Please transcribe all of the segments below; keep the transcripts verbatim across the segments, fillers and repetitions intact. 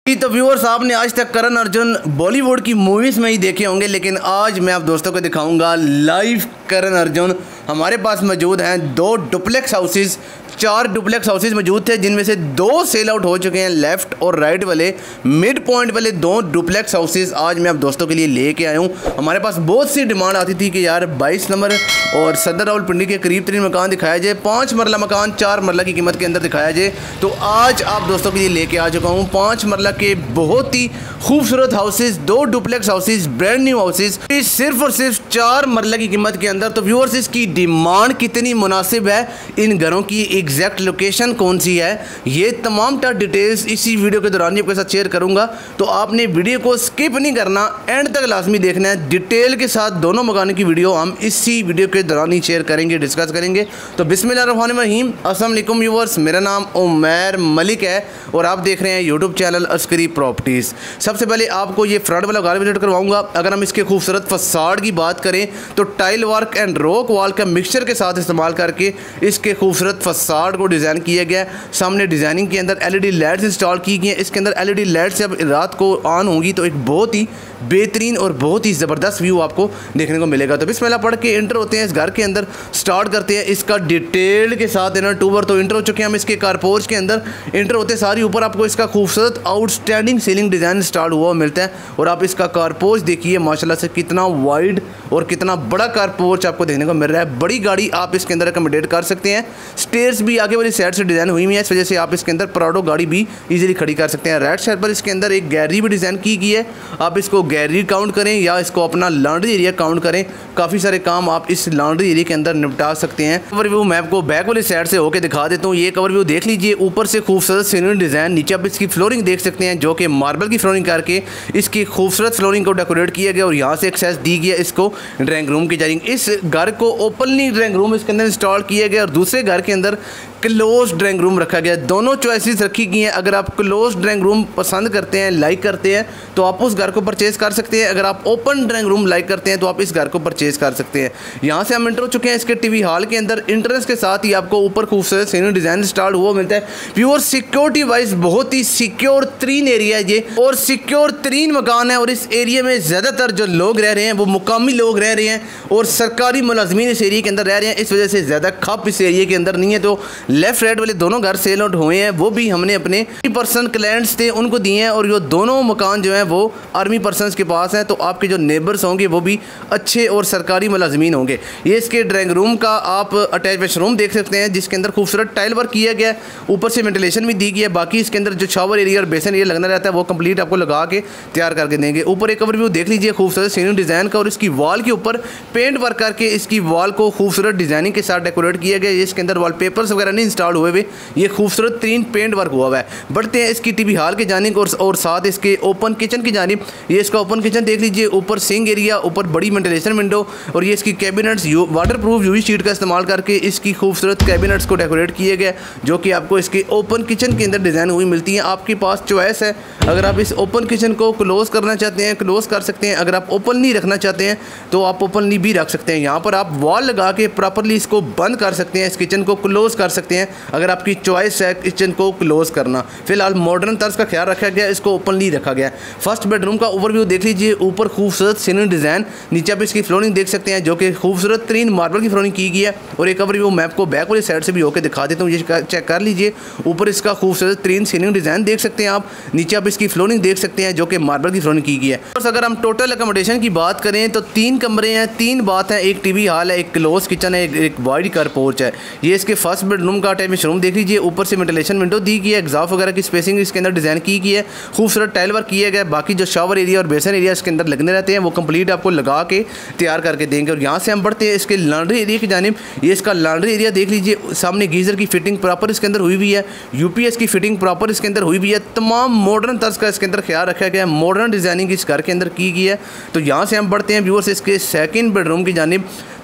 तो व्यूअर्स, आपने आज तक करण अर्जुन बॉलीवुड की मूवीज़ में ही देखे होंगे, लेकिन आज मैं आप दोस्तों को दिखाऊंगा लाइव करण अर्जुन। हमारे पास मौजूद हैं दो डुप्लेक्स हाउसेस, चार डुप्लेक्स हाउसेस मौजूद थे जिनमें से दो सेल आउट हो चुके हैं। लेफ़्ट और राइट वाले मिड पॉइंट वाले दो डुप्लेक्स हाउसेस आज मैं आप दोस्तों के लिए लेके आया हूँ। हमारे पास बहुत सी डिमांड आती थी कि यार बाईस नंबर और सदर रावलपिंडी के करीब तरीन मकान दिखाया जाए, पाँच मरला मकान चार मरला की कीमत के अंदर दिखाया जाए। तो आज आप दोस्तों के लिए लेके आ चुका हूँ पाँच मरला के बहुत ही खूबसूरत हाउसेस, दो duplex houses, brand new houses, सिर्फ और सिर्फ चार मरला की कीमत के अंदर। तो व्यूअर्स, इसकी डिमांड कितनी मुनासिब है, इन घरों की एग्जैक्ट लोकेशन कौन सी है, ये तमाम तर डिटेल्स इसी वीडियो के दौरान आपके साथ शेयर करूंगा। तो आपने वीडियो को स्किप नहीं करना, एंड तक लाजमी देखना है। डिटेल के साथ दोनों मकानों की वीडियो हम इसी वीडियो के दौरान ही शेयर करेंगे, डिस्कस करेंगे। तो बिस्मिल्लाहिर्रहमानिर्रहीम, अस्सलाम वालेकुम व्यूअर्स, मेरा नाम उमैर मलिक है और आप देख रहे हैं यूट्यूब चैनल अस्करी प्रॉपर्टीज़। सबसे पहले आपको ये फ्रंट वाला घर विजिट करवाऊंगा। अगर हम इसके खूबसूरत फसाड की बात करें तो tile work and rock wall का मिक्सचर के साथ इस्तेमाल करके इसके खूबसूरत फसाड को डिज़ाइन किया गया। सामने डिज़ाइनिंग के अंदर एलईडी लाइट्स इंस्टॉल की गई हैं। इसके अंदर एलईडी लाइट्स जब रात को ऑन होंगी तो एक बहुत ही बेहतरीन और बहुत ही ज़बरदस्त व्यू आपको देखने को मिलेगा। तो बिस्मिल्लाह पढ़ के इंटर होते हैं इस घर के अंदर, स्टार्ट करते हैं इसका डिटेल के साथ। इनर टूबर तो इंटर हो चुके हैं हम इसके कारपोर्च के अंदर। इंटर होते सारी ऊपर आपको इसका खूबसूरत आउटस्टैंडिंग सीलिंग डिज़ाइन इंस्टॉल हुआ मिलता है। और आप इसका कारपोर्च देखिए माशाल्लाह से कितना वाइड और कितना बड़ा कारपोर्च आपको देखने को मिल रहा है। बड़ी गाड़ी आप इसके अंदर अकोमोडेट कर सकते हैं। स्टेयर्स भी आगे वाली साइड से डिज़ाइन हुई हुई है, इस वजह से आप इसके अंदर प्राडो गाड़ी भी इजीली खड़ी कर सकते हैं। राइट साइड पर इसके अंदर एक गैलरी भी डिज़ाइन की गई है। आप इसको गैलरी काउंट करें या इसको अपना लॉन्ड्री एरिया काउंट करें, काफ़ी सारे काम आप इस लॉन्ड्री एरिया के अंदर निपटा सकते हैं। कवर व्यू मैं आपको बैक वाली साइड से होकर दिखा देता हूँ। ये कवर व्यू देख लीजिए, ऊपर से खूबसूरत सीनरी डिज़ाइन, नीचे आप इसकी फ्लोरिंग देख सकते हैं जो कि मार्बल की फ्लोरिंग करके इसकी खूबसूरत फ्लोरिंग को डेकोरेट किया गया और यहाँ से एक्सेस दी गया इसको ड्राइंग रूम की जाएगी। इस घर को ओपनली ड्राइंग रूम इसके अंदर इंस्टॉल किया गया और दूसरे घर के अंदर क्लोज ड्राइंग रूम रखा गया। दोनों चॉइसेस रखी गई हैं। अगर आप क्लोज ड्राइंग रूम पसंद करते हैं, लाइक करते हैं, तो आप उस घर को परचेज़ कर सकते हैं। अगर आप ओपन ड्राइंग रूम लाइक करते हैं तो आप इस घर को परचेज़ कर सकते हैं। यहाँ से हम इंटर हो चुके हैं इसके टीवी हॉल के अंदर। इंट्रेंस के साथ ही आपको ऊपर खूबसूरत सीनरी डिज़ाइन स्टार्ट हुआ मिलता है। प्योर सिक्योरिटी वाइज बहुत ही सिक्योर तरीन एरिया है ये, और सिक्योर तरीन मकान है। और इस एरिया में ज़्यादातर जो लोग रह रहे हैं वो मुकामी लोग रह रहे हैं और सरकारी मुलाजमीन इस एरिया के अंदर रह रहे हैं। इस वजह से ज़्यादा खप इस एरिया के अंदर नहीं है। तो लेफ्ट राइट वाले दोनों घर सेल आउट हुए हैं, वो भी हमने अपने पर्सन क्लाइंट्स थे उनको दिए हैं। और ये दोनों मकान जो हैं वो आर्मी पर्सनस के पास हैं। तो आपके जो नेबर्स होंगे वो भी अच्छे और सरकारी मुलाजमीन होंगे। ये इसके ड्राइंग रूम का आप अटैच वाशरूम देख सकते हैं जिसके अंदर खूबसूरत टाइल वर्क किया गया है, ऊपर से वेंटिलेशन भी दी गई है। बाकी इसके अंदर जो शावर एरिया और बेसन एरिया लगना रहता है वो कंप्लीट आपको लगा के तैयार करके देंगे। ऊपर एक ओवरव्यू देख लीजिए खूबसूरत सीनरी डिज़ाइन का, और इसकी वॉल के ऊपर पेंट वर्क करके इसकी वॉल को खूबसूरत डिज़ाइनिंग के साथ डेकोरेट किया गया है। इसके अंदर वॉल पेपर्स वगैरह नहीं इंस्टॉल हुए हुए, ये खूबसूरत तीन पेंट वर्क हुआ हुआ है। बढ़ते हैं इसकी टीवी हॉल की जानिब और, और साथ इसके ओपन किचन की जानिब। ये इसका ओपन किचन देख लीजिए, ऊपर सिंक एरिया, ऊपर बड़ी वेंटिलेशन विंडो, और ये इसकी cabinets water proof UV sheet का इस्तेमाल करके इसकी खूबसूरत कैबिनेट्स को डेकोरेट किए गए, जो कि आपको इसके ओपन किचन के अंदर डिज़ाइन हुई मिलती है। आपके पास चॉइस है, अगर आप इस ओपन किचन को क्लोज करना चाहते हैं क्लोज कर सकते हैं, अगर आप ओपन नहीं रखना चाहते हैं तो आप ओपनली भी रख सकते हैं। यहाँ पर आप वॉल लगा के प्रॉपरली इसको बंद कर सकते हैं, इस किचन को क्लोज कर सकते हैं अगर आपकी चॉइस है किचन को क्लोज करना। फिलहाल मॉडर्न तर्ज का ख्याल रखा गया, इसको ओपनली रखा गया। फर्स्ट बेडरूम का ओवरव्यू देख लीजिए, ऊपर खूबसूरत सीनरी डिज़ाइन, नीचे आप इसकी फ्लोरिंग देख सकते हैं जो कि खूबसूरत तरीन मार्बल की फ्लोरिंग की गई है। और एक ओवरव्यू मैप को बैक वाली साइड से भी होकर दिखा देता हूँ, ये चेक कर लीजिए। ऊपर इसका खूबसूरत तरीन सीलिंग डिज़ाइन देख सकते हैं आप, नीचे आप इसकी फ्लोरिंग देख सकते हैं जो कि मार्बल की फ्लोरिंग की गई है। बस अगर हम टोटल अकोमोडेशन की बात करें तो तीन कमरे हैं, तीन बात है, एक टीवी हॉल है, एक क्लोज किचन है, एक वाइड कार पोर्च है। ये इसके फर्स्ट बेडरूम का अटैच रूम देख लीजिए, ऊपर से वेंटिलेशन विंडो दी गई है, एग्जॉस्ट वगैरह की स्पेसिंग इसके अंदर डिज़ाइन की गई है, खूबसूरत टाइल वर्क किया गया। बाकी जो शावर एरिया और बेसन एरिया इसके अंदर लगने रहते हैं वो कंप्लीट आपको लगा के तैयार करके देंगे। और यहाँ से हम बढ़ते हैं इसके लॉन्ड्री एरिया की जानिब। ये इसका लॉन्ड्री एरिया देख लीजिए, सामने गीज़र की फिटिंग प्रॉपर इसके अंदर हुई हुई है, यूपीएस की फिटिंग प्रॉपर इसके अंदर हुई हुई है। तमाम मॉडर्न तर्ज का इसके अंदर ख्याल रखा गया है, मॉडर्न डिज़ाइनिंग इस घर के अंदर की गई है। तो यहाँ से हम बढ़ते हैं व्यूअर्स इसके सेकंड बेडरूम की जानिब।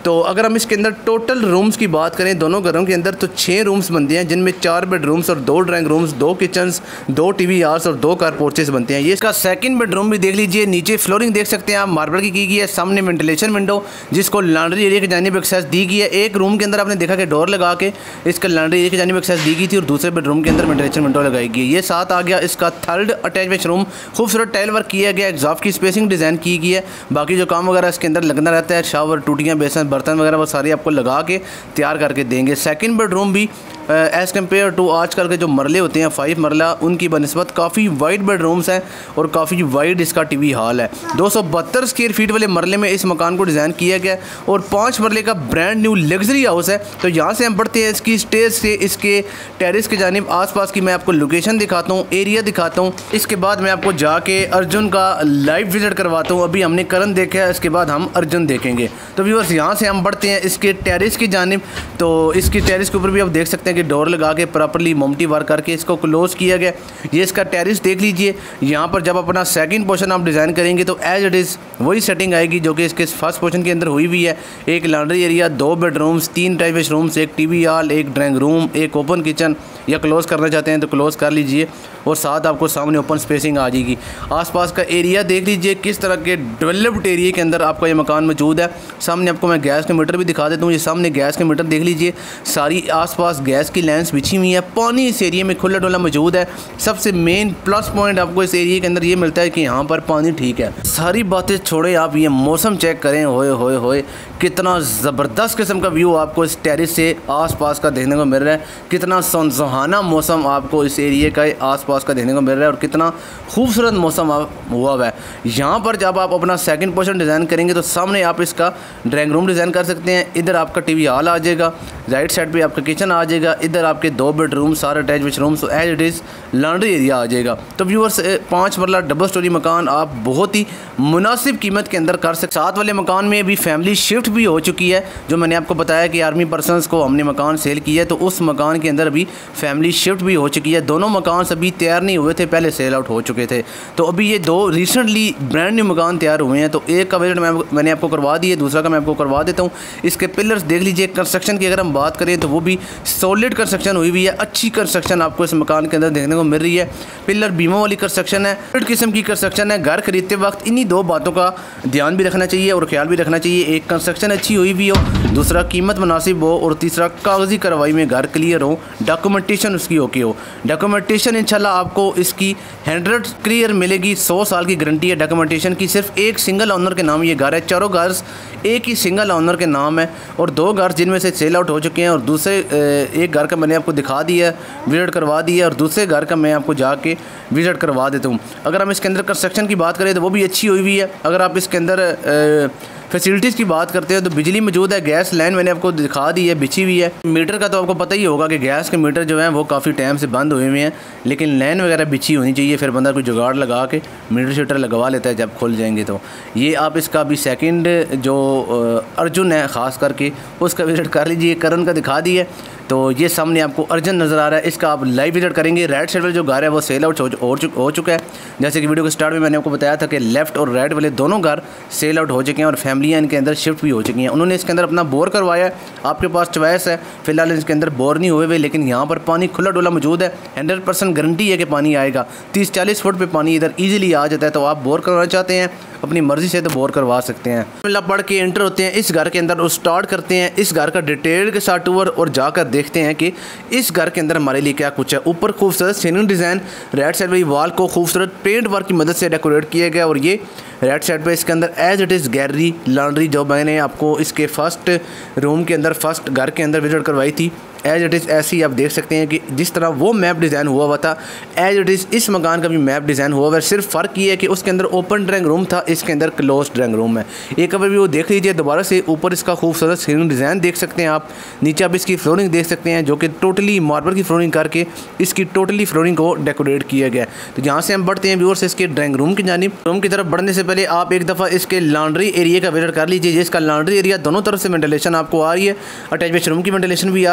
तो अगर हम इसके अंदर टोटल रूम्स की बात करें दोनों घरों के अंदर तो छः रूम्स बनते हैं, जिनमें चार बेडरूम्स और दो ड्राइंग रूम्स, दो किचन्स, दो टीवी आर्स और दो कार पोर्चेस बनते हैं। ये इसका सेकंड बेडरूम भी देख लीजिए, नीचे फ्लोरिंग देख सकते हैं आप मार्बल की की गई है, सामने वेंटिलेशन विंडो जिसको लॉन्ड्री एरिया की जानिब एक्सेस दी गई है। एक रूम के अंदर आपने देखा कि डोर लगा के इसका लॉन्ड्री एरिया की जानिब एक्सेस दी गई थी और दूसरे बेडरूम के अंदर वेंटिलेशन विंडो लगाई गई। ये साथ आ गया इसका थर्ड अटैच वॉशरूम, खूबसूरत टाइल वर्क किया गया, एग्जॉस्ट की स्पेसिंग डिज़ाइन की गई है। बाकी जो काम वगैरह इसके अंदर लगना रहता है, शावर, टूटियाँ, बेसन, बर्तन वगैरह वो सारी आपको लगा के तैयार करके देंगे। सेकंड बेडरूम भी एज़ कम्पेयर टू आजकल के जो मरले होते हैं फाइव मरला, उनकी बनस्बत काफ़ी वाइड बेडरूम्स हैं और काफ़ी वाइड इसका टीवी हॉल है। दो सौ बहत्तर स्क्वायर फीट वाले मरले में इस मकान को डिज़ाइन किया गया और पाँच मरले का ब्रांड न्यू लग्जरी हाउस है। तो यहाँ से हम बढ़ते हैं इसकी स्टेज से इसके टेरिस के जानिब, आसपास की मैं आपको लोकेशन दिखाता हूँ, एरिया दिखाता हूँ। इसके बाद मैं आपको जाके अर्जुन का लाइव विजिट करवाता हूँ। अभी हमने करण देखा है, इसके बाद हम अर्जुन देखेंगे। तो व्यूअर्स यहाँ से हम बढ़ते हैं इसके टेरिस की जानिब। तो इसकी टेरिस के ऊपर भी आप देख सकते हैं कि डोर लगा के प्रॉपर्ली मोमटी वर्क करके इसको क्लोज किया गया। ये इसका टेरिस देख लीजिए। यहाँ पर जब अपना सेकंड पोर्शन आप डिज़ाइन करेंगे तो एज इट इज़ वही सेटिंग आएगी जो कि इसके फर्स्ट पोर्शन के अंदर हुई हुई है। एक लॉन्ड्री एरिया, दो बेडरूम्स, तीन टाइप रूम्स, एक टीवी हॉल, एक ड्राइंग रूम, एक ओपन किचन, या क्लोज करना चाहते हैं तो क्लोज कर लीजिए और साथ आपको सामने ओपन स्पेसिंग आ जाएगी। आसपास का एरिया देख लीजिए किस तरह के डेवलप्ड एरिया के अंदर आपका ये मकान मौजूद है। सामने आपको मैं गैस के मीटर भी दिखा देता हूँ। ये सामने गैस के मीटर देख लीजिए, सारी आसपास गैस की लाइन्स बिछी हुई है। पानी इस एरिया में खुला डुला मौजूद है। सबसे मेन प्लस पॉइंट आपको इस एरिया के अंदर ये मिलता है कि यहाँ पर पानी ठीक है। सारी बातें छोड़े, आप ये मौसम चेक करें, होए होए होए कितना ज़बरदस्त किस्म का व्यू आपको इस टेरिस से आसपास का देखने को मिल रहा है। कितना सुहाना मौसम आपको इस एरिया का आसपास का देखने को मिल रहा है और कितना खूबसूरत मौसम हुआ हुआ है। यहाँ पर जब आप अपना सेकंड पोर्शन डिज़ाइन करेंगे तो सामने आप इसका ड्राइंग रूम डिज़ाइन कर सकते हैं। इधर आपका टीवी हॉल आ जाएगा, राइट साइड पे आपका किचन आ जाएगा, इधर आपके दो बेडरूम, सारे attach washrooms, as it is laundry area आ जाएगा। तो व्यूअर्स पाँच मरला डबल स्टोरी मकान आप बहुत ही मुनासिब कीमत के अंदर कर सकते। साथ वाले मकान में भी फैमिली शिफ्ट भी हो चुकी है। जो मैंने आपको बताया कि आर्मी पर्सनस को हमने मकान सेल किया है, तो उस मकान के अंदर अभी फैमिली शिफ्ट भी हो चुकी है। दोनों मकान अभी तैयार नहीं हुए थे, पहले सेल आउट हो चुके थे। तो अभी ये दो रिसेंटली ब्रांड न्यू मकान तैयार हुए हैं। तो एक का विजिट मैं मैंने आपको करवा दिया, दूसरा का मैं आपको करवा देता हूँ। इसके पिलर्स देख लीजिए। कंस्ट्रक्शन की अगर हम बात करें तो वो भी सॉलिड कंस्ट्रक्शन हुई हुई है। अच्छी कंस्ट्रक्शन आपको इस मकान के अंदर देखने को मिल रही है। पिलर बीमों वाली कंस्ट्रक्शन है, किस्म की कंस्ट्रक्शन है। घर खरीदते वक्त इन्हीं दो बातों का ध्यान भी रखना चाहिए और ख्याल भी रखना चाहिए। एक कंस्ट्रक्शन अच्छी हुई भी हो, दूसरा कीमत मुनासिब हो और तीसरा कागजी कार्रवाई में घर क्लियर हो, डॉक्यूमेंटेशन उसकी ओके हो। डॉक्यूमेंटेशन इंशाल्लाह आपको इसकी हंड्रेड क्लियर मिलेगी। सौ साल की गारंटी है डॉक्यूमेंटेशन की। सिर्फ एक सिंगल ओनर के नाम ये घर है। चारों घर एक ही सिंगल ओनर के नाम है और दो घर जिनमें से सेल आउट हो चुके हैं और दूसरे एक घर का मैंने आपको दिखा दिया, विजिट करवा दिया और दूसरे घर का मैं आपको जाके विजिट करवा देता हूँ। अगर हम इसके अंदर कंस्ट्रक्शन की बात करें तो वो भी अच्छी हुई हुई है। अगर आप इसके अंदर फैसिलिटीज़ की बात करते हैं तो बिजली मौजूद है, गैस लाइन मैंने आपको दिखा दी है, बिछी हुई है। मीटर का तो आपको पता ही होगा कि गैस के मीटर जो हैं वो काफ़ी टाइम से बंद हुए हुए हैं, लेकिन लाइन वगैरह बिछी होनी चाहिए। फिर बंदा कोई जुगाड़ लगा के मीटर शीटर लगवा लेता है जब खुल जाएंगे। तो ये आप इसका अभी सेकंड जो अर्जुन है ख़ास करके उसका विजिट कर लीजिए। करण का दिखा दी है। तो ये सामने आपको अर्जुन नज़र आ रहा है, इसका आप लाइव विजिट करेंगे। राइट साइड वाला जो घर है वो सेल आउट हो चुका है। जैसे कि वीडियो के स्टार्ट में मैंने आपको बताया था कि लेफ़्ट और राइट वाले दोनों घर सेल आउट हो चुके हैं और फैमिलियाँ इनके अंदर शिफ्ट भी हो चुकी हैं। उन्होंने इसके अंदर अपना बोर करवाया है। आपके पास चॉइस है, फिलहाल इसके अंदर बोर नहीं हुए हुए, लेकिन यहाँ पर पानी खुला डुला मौजूद है। हंड्रेड परसेंट गारंटी है कि पानी आएगा। तीस चालीस फुट पर पानी इधर ईजिली आ जाता है। तो आप बोर करवाना चाहते हैं अपनी मर्ज़ी से तो बोर करवा सकते हैं। मतलब पढ़ के एंटर होते हैं इस घर के अंदर और स्टार्ट करते हैं इस घर का डिटेल के साथ टूर और जाकर देखते हैं कि इस घर के अंदर हमारे लिए क्या कुछ है। ऊपर खूबसूरत सीलिंग डिज़ाइन, राइट साइड वाली वॉल को खूबसूरत पेंट वर्क की मदद से डेकोरेट किया गया और ये राइट साइड पे इसके अंदर as it is gallery laundry जो मैंने आपको इसके फर्स्ट रूम के अंदर फर्स्ट घर के अंदर विजिट करवाई थी, एज इट इज़ ऐसी आप देख सकते हैं कि जिस तरह वो मैप डिज़ाइन हुआ हुआ था एज इट इज़ इस मकान का भी मैप डिज़ाइन हुआ हुआ है। सिर्फ फ़र्क ये है कि उसके अंदर ओपन ड्राइंग रूम था, इसके अंदर क्लोज ड्राइंग रूम है। एक अभी भी वो देख लीजिए दोबारा से। ऊपर इसका खूबसूरत सीलिंग डिज़ाइन देख सकते हैं आप, नीचे आप इसकी फ्लोरिंग देख सकते हैं जो कि टोटली मार्बल की फ्लोरिंग करके इसकी टोटली फ्लोरिंग को डेकोरेट किया गया। तो यहाँ से हम बढ़ते हैं व्यूअर्स इसके ड्राइंग रूम की जानिब। रूम की तरफ बढ़ने से पहले आप एक दफ़ा इसके लॉन्ड्री एरिया का विजिट कर लीजिए। जिसका लॉन्ड्री एरिया दोनों तरफ से वेंटिलेशन आपको आ रही है, अटैच वाशरूम की वेंटिलेशन भी आ रही है और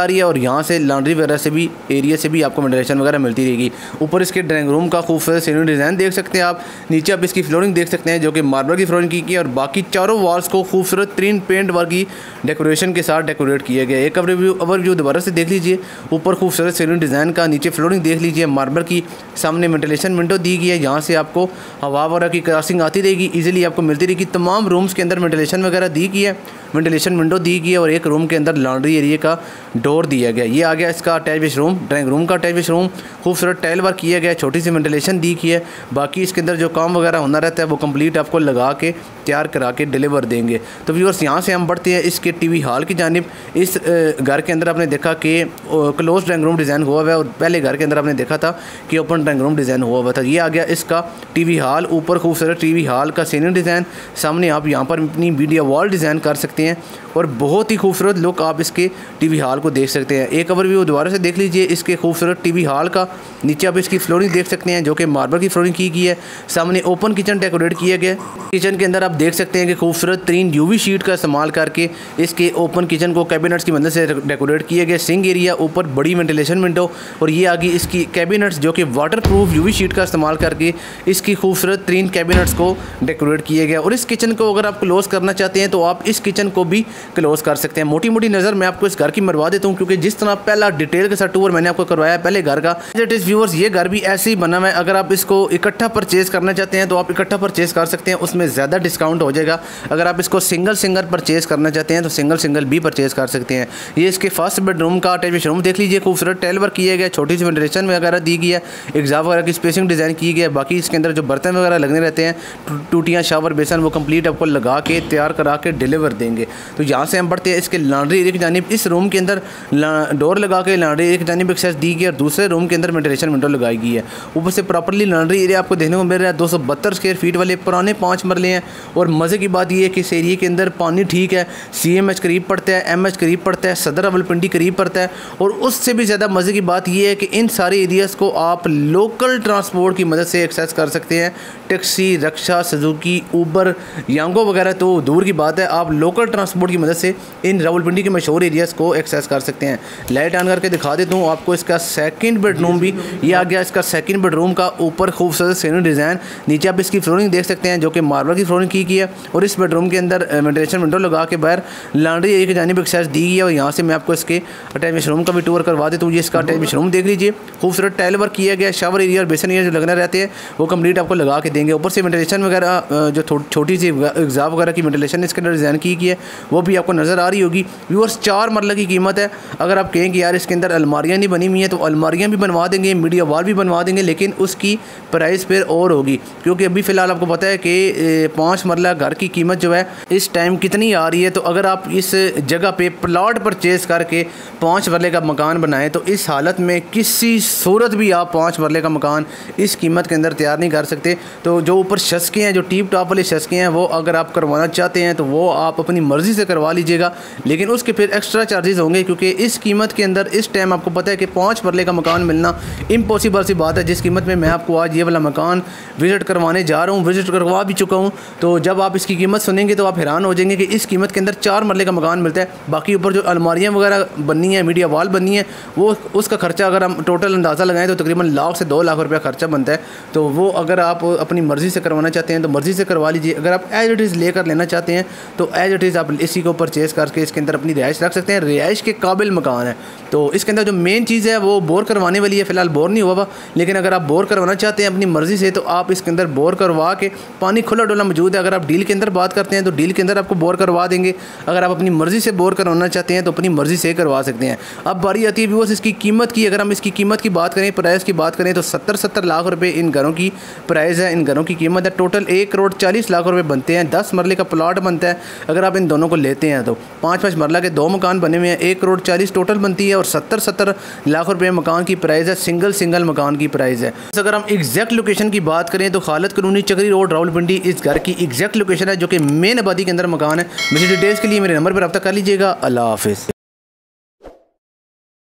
यहाँ से लॉन्ड्री वगैरह से भी एरिया से भी आपको वेंटिलेशन वगैरह मिलती रहेगी। ऊपर इसके ड्राइंग रूम का खूबसूरत सीनरी डिज़ाइन देख सकते हैं आप। नीचे आप इसकी फ्लोरिंग देख सकते हैं जो कि मार्बल की फ्लोरिंग की गई है और बाकी चारों वॉल्स को खूबसूरत तीन पेंट वर्क की डेकोरेशन के साथ डेकोरेट किया गया है। एक ओवरव्यू ओवरव्यू दोबारा से देख लीजिए। ऊपर खूबसूरत सीनरी डिज़ाइन का, नीचे फ्लोरिंग देख लीजिए मार्बल की, सामने वेंटिलेशन विंडो दी गई है। यहाँ से आपको हवा वगैरह की क्रॉसिंग आती रहेगी, ईजिली आपको मिलती रहेगी। तमाम रूम्स के अंदर वेंटिलेशन वगैरह दी गई है, वेंटिलेशन विंडो दी गई है और एक रूम के अंदर लॉन्ड्री एरिया का डोर दिया गया। ये आ गया इसका अटैच रूम, ड्राइंग रूम का अटैच रूम। खूबसूरत टाइल वर्क किया गया, छोटी सी वेंटिलेशन दी गई है। बाकी इसके अंदर जो काम वगैरह होना रहता है वो कंप्लीट आपको लगा के तैयार करा के डिलीवर देंगे। तो व्यूअर्स यहाँ से हम बढ़ते हैं इसके टीवी हॉल की जानिब। इस घर के अंदर आपने देखा कि क्लोज ड्राइंग रूम डिज़ाइन हुआ हुआ है और पहले घर के अंदर आपने देखा था कि ओपन ड्राइंग रूम डिज़ाइन हुआ हुआ था। ये आ गया इसका टीवी हॉल। ऊपर खूबसूरत टीवी हॉल का सीनियर डिज़ाइन, सामने आप यहाँ पर अपनी मीडिया वॉल डिज़ाइन कर सकते हैं और बहुत ही खूबसूरत लुक आप इसके टीवी हॉल को देख सकते हैं। एक ओवरव्यू दोबारा से देख लीजिए इसके खूबसूरत टीवी हॉल का। नीचे आप इसकी फ्लोरिंग देख सकते हैं जो कि मार्बल की फ्लोरिंग की गई है। सामने ओपन किचन डेकोरेट किया गया। किचन के अंदर आप देख सकते हैं कि खूबसूरत तीन यूवी शीट का इस्तेमाल करके इसके ओपन किचन को कैबिनेट्स की मदद से डेकोरेट किया गया। सिंक एरिया, ऊपर बड़ी वेंटिलेशन विंडो और ये आ गई इसकी कैबिनेट्स जो कि वाटर प्रूफ यूवी शीट का इस्तेमाल करके इसकी खूबसूरत तीन कैबिनेट्स को डेकोरेट किया गया। और इस किचन को अगर आप क्लोज करना चाहते हैं तो आप इस किचन को भी क्लोज कर सकते हैं। मोटी मोटी नज़र मैं आपको इस घर की मरवा देता हूँ क्योंकि जिस तरह पहला डिटेल के साथ टूर मैंने आपको करवाया पहले घर का, इट इज़ व्यूअर्स ये घर भी ऐसे ही बना हुआ है। अगर आप इसको इकट्ठा परचेज़ करना चाहते हैं तो आप इकट्ठा परचेज़ कर सकते हैं, उसमें ज़्यादा डिस्काउंट हो जाएगा। अगर आप इसको सिंगल सिंगल परचेज़ करना चाहते हैं तो सिंगल सिंगल भी परचेज़ कर सकते हैं। ये इसके फर्स्ट बेडरूम का अटैच रूम देख लीजिए। खूबसूरत टाइल वर्क किया गया, छोटी सी वेंटिलेशन वगैरह दी गई है, एग्जॉस्ट वगैरह की स्पेसिंग डिज़ाइन की गई है। बाकी इसके अंदर जो बर्तन वगैरह लगने रहते हैं, टूटियाँ, शावर, बेसन, वो कंप्लीट आपको लगा के तैयार करा के डिलीवर देंगे। तो यहाँ से हम बढ़ते हैं इसके लॉन्ड्री एरिया की जानिब। इस रूम के अंदर डोर लगा के लॉन्ड्री एरिया की जानिब एक्सेस दी गई और दूसरे रूम के अंदर वेंटिलेशन विंडो लगाई गई है। ऊपर से प्रॉपर्ली लॉन्ड्री एरिया आपको देखने को मिल रहा है। दो सौ बहत्तर स्क्वायर फीट वाले पुराने पाँच मरले हैं और मज़े की बात यह है कि इस एरिए के अंदर पानी ठीक है, सी एम एच करीब पड़ता है, एम एच करीब पड़ता है, सदर रावलपिंडी करीब पड़ता है। और उससे भी ज़्यादा मज़े की बात यह है कि इन सारे एरियाज़ को आप लोकल ट्रांसपोर्ट की मदद से एक्सेस कर सकते हैं। Taxi, rickshaw, Suzuki, Uber, Yango वगैरह तो दूर की बात है, आप लोकल ट्रांसपोर्ट की मदद से इन रावलपिंडी के मशहूर एरियाज़ को एक्सेस कर सकते हैं। लाइट ऑन करके दिखा देता हूँ आपको इसका सेकंड बेडरूम भी। ये आ गया इसका सेकंड बेडरूम का। ऊपर खूबसूरत सीनरी डिज़ाइन, नीचे आप इसकी फ्लोरिंग देख सकते हैं जो कि मार्बल की फ्लोरिंग की गई है और इस बेडरूम के अंदर वेंटिलेशन विंडो लगा के बाहर लॉन्ड्री एरिया की जानिब एक्सेस दी गई है। और यहाँ से मैं आपको इसके अटैच रूम का भी टूर करवा देता हूँ। ये इसका अटैच रूम देख लीजिए, खूबसूरत टाइल वर्क किया गया। शावर एरिया और बेसन एरिया जो लगना रहते हैं वो कंप्लीट आपको लगा के देंगे। ऊपर से वेंटिलेशन वगैरह जो छोटी सी एग्जॉस्ट वगैरह की वेंटिलेशन इसके अंदर डिज़ाइन की गई है वो भी आपको नज़र आ रही होगी। व्यूअर्स चार मरले की कीमत है। अगर आप कहें कि यार इसके अंदर अलमारियाँ नहीं बनी हुई हैं तो अलमारियाँ भी बनवा देंगे, मीडिया वॉल भी बनवा देंगे, लेकिन उसकी प्राइस फिर और होगी क्योंकि अभी फ़िलहाल आपको पता है कि पाँच मरला घर की कीमत जो है इस टाइम कितनी आ रही है। तो अगर आप इस जगह पे प्लॉट परचेज़ करके पाँच मरले का मकान बनाएं तो इस हालत में किसी सूरत भी आप पाँच मरले का मकान इस कीमत के अंदर तैयार नहीं कर सकते। तो जो ऊपर शस्के हैं, जो टीप टॉप वाले शस्के हैं, वो अगर आप करवाना चाहते हैं तो वो आप अपनी मर्ज़ी से करवा लीजिएगा, लेकिन उसके फिर एक्स्ट्रा चार्जेस होंगे क्योंकि इस कीमत के अंदर इस टाइम आपको पता है कि पाँच मरले का मकान मिलना इम्पॉसिबल सी बात है। जिस कीमत में मैं आपको आज ये वाला मकान विज़िट करवाने जा रहा हूँ, विज़िट करवा भी चुका हूँ, तो जब आप इसकी कीमत सुनेंगे तो आप हैरान हो जाएंगे कि इस कीमत के अंदर चार मरले का मकान मिलता है। बाकी ऊपर जो अलमारियाँ वगैरह बननी है, मीडिया वॉल बननी है, वो उसका खर्चा अगर हम टोटल अंदाज़ा लगाएं तो तकरीबन लाख से दो लाख रुपया खर्चा बनता है। तो वो अगर आप अपनी मर्ज़ी से करवाना चाहते हैं तो मर्ज़ी से करवा लीजिए। अगर आप एज इट इज़ लेकर लेना चाहते हैं तो एज इट इज़ आप इसी को परचेज़ करके इसके अंदर अपनी रिहाइश रख सकते हैं। रिहाइश के काबिल मकान है। तो इसके अंदर जो मेन चीज़ है वो बोर करवाने वाली है। फ़िलहाल बोर नहीं हुआ हुआ, लेकिन अगर आप बोर करवाना चाहते हैं अपनी मर्ज़ी से तो आप इसके अंदर बोर करवा के, पानी खुला डुला मौजूद है। अगर आप डील के अंदर बात करते हैं तो डील के अंदर आपको बोर करवा देंगे। अगर आप अपनी मर्ज़ी से बोर करवाना चाहते हैं तो अपनी मर्ज़ी से करवा सकते हैं। अब बारी आती है व्यूअर्स इसकी कीमत की। अगर हम इसकी कीमत की बात करें, प्राइस की बात करें तो सत्तर सत्तर लाख रुपए इन घरों की प्राइस है, इन घरों की कीमत है। टोटल एक करोड़ चालीस लाख रुपए बनते हैं। दस मरले का प्लॉट बनता है अगर आप इन दोनों को लेते हैं तो। पाँच पाँच मरला के दो मकान बने हुए हैं, एक करोड़ चालीस टोटल बनती है और सत्तर सत्तर लाख रुपए मकान की प्राइस है। सिंगल सिंगल मकान की प्राइस है। अगर हम एग्जैक्ट लोकेशन की बात करें तो खालिद कॉलोनी, चक्री रोड, रावलपिंडी इस घर की एग्जैक्ट लोकेशन है जो कि मेन आबादी के अंदर मकान है। मुझे डिटेल्स के लिए मेरे नंबर पर रब्ता कर लीजिएगा। अल्लाह हाफिज़।